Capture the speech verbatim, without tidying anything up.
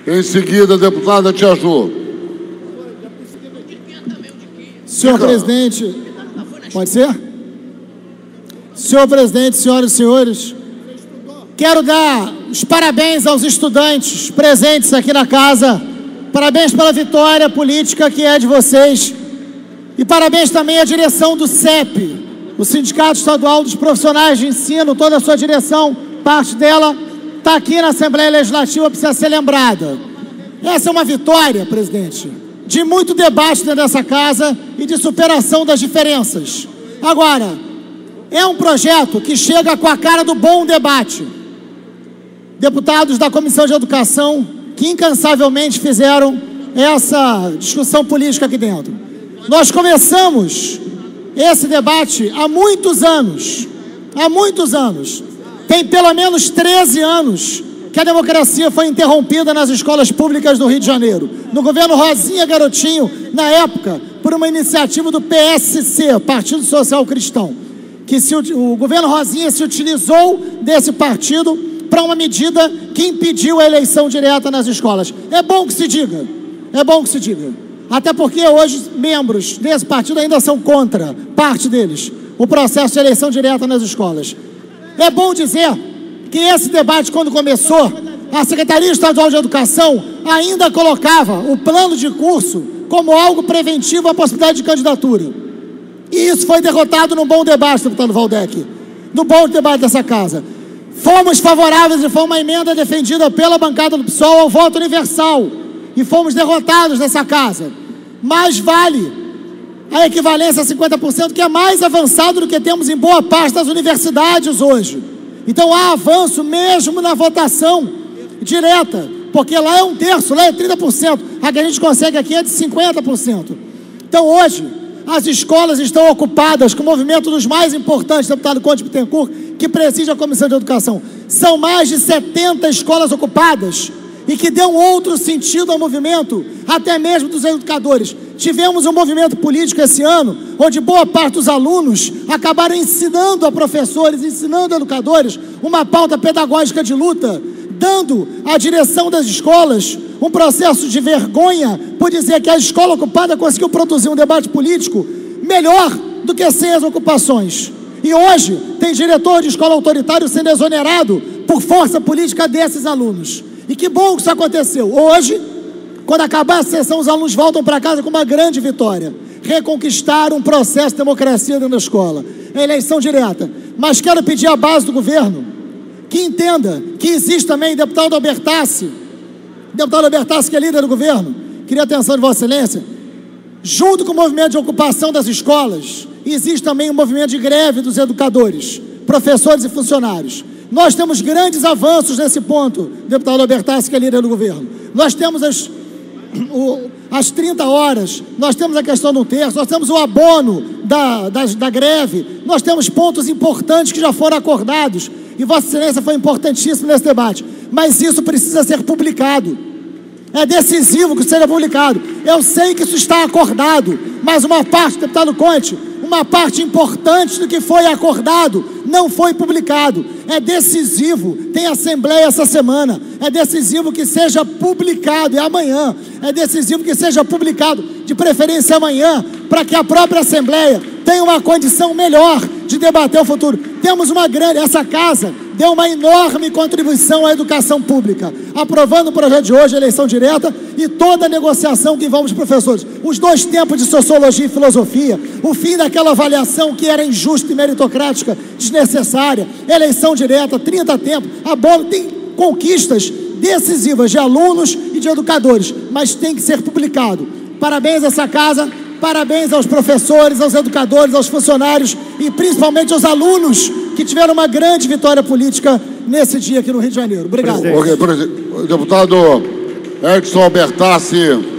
Em seguida, deputada Tia Ju. Senhor presidente, pode ser? Senhor presidente, senhoras e senhores, quero dar os parabéns aos estudantes presentes aqui na casa, parabéns pela vitória política que é de vocês, e parabéns também à direção do C E P, o Sindicato Estadual dos Profissionais de Ensino, toda a sua direção, parte dela está aqui na Assembleia Legislativa, precisa ser lembrada. Essa é uma vitória, presidente, de muito debate dentro dessa casa e de superação das diferenças. Agora, é um projeto que chega com a cara do bom debate. Deputados da Comissão de Educação que incansavelmente fizeram essa discussão política aqui dentro. Nós começamos esse debate há muitos anos, há muitos anos. Tem pelo menos treze anos que a democracia foi interrompida nas escolas públicas do Rio de Janeiro. No governo Rosinha Garotinho, na época, por uma iniciativa do P S C, Partido Social Cristão, que se, o governo Rosinha se utilizou desse partido para uma medida que impediu a eleição direta nas escolas. É bom que se diga, é bom que se diga. Até porque hoje membros desse partido ainda são contra, parte deles, o processo de eleição direta nas escolas. É bom dizer que esse debate, quando começou, a Secretaria Estadual de Educação ainda colocava o plano de curso como algo preventivo à possibilidade de candidatura. E isso foi derrotado num bom debate, deputado Valdec, no bom debate dessa casa. Fomos favoráveis e foi uma emenda defendida pela bancada do P SOL ao voto universal. E fomos derrotados nessa casa. Mais vale a equivalência a cinquenta por cento, que é mais avançado do que temos em boa parte das universidades hoje. Então há avanço mesmo na votação direta, porque lá é um terço, lá é trinta por cento. A que a gente consegue aqui é de cinquenta por cento. Então hoje, as escolas estão ocupadas com o movimento dos mais importantes, deputado Conde Bittencourt, que preside a Comissão de Educação. São mais de setenta escolas ocupadas e que deu outro sentido ao movimento, até mesmo dos educadores. Tivemos um movimento político esse ano, onde boa parte dos alunos acabaram ensinando a professores, ensinando a educadores, uma pauta pedagógica de luta, dando à direção das escolas um processo de vergonha por dizer que a escola ocupada conseguiu produzir um debate político melhor do que sem as ocupações. E hoje tem diretor de escola autoritário sendo exonerado por força política desses alunos. E que bom que isso aconteceu. Hoje, quando acabar a sessão, os alunos voltam para casa com uma grande vitória. Reconquistaram um processo de democracia dentro da escola. É eleição direta. Mas quero pedir à base do governo que entenda que existe também deputado Albertassi, deputado Albertassi, que é líder do governo, queria a atenção de Vossa Excelência, junto com o movimento de ocupação das escolas, existe também um movimento de greve dos educadores, professores e funcionários. Nós temos grandes avanços nesse ponto, deputado Albertassi, que é líder do governo. Nós temos as, o, as trinta horas, nós temos a questão do terço, nós temos o abono da, da, da greve, nós temos pontos importantes que já foram acordados, e Vossa Excelência foi importantíssimo nesse debate, mas isso precisa ser publicado. É decisivo que seja publicado. Eu sei que isso está acordado, mas uma parte, deputado Conte, uma parte importante do que foi acordado não foi publicado. É decisivo, tem assembleia essa semana, é decisivo que seja publicado, é amanhã, é decisivo que seja publicado, de preferência amanhã, para que a própria assembleia tenha uma condição melhor de debater o futuro. Temos uma grande, essa casa deu uma enorme contribuição à educação pública, aprovando o projeto de hoje, a eleição direta, e toda a negociação que envolve os professores. Os dois tempos de sociologia e filosofia, o fim daquela avaliação que era injusta e meritocrática, desnecessária, eleição direta, trinta tempos, a bola tem conquistas decisivas de alunos e de educadores, mas tem que ser publicado. Parabéns a essa casa, parabéns aos professores, aos educadores, aos funcionários e principalmente aos alunos que tiveram uma grande vitória política nesse dia aqui no Rio de Janeiro. Obrigado. Okay, deputado Edson Albertassi.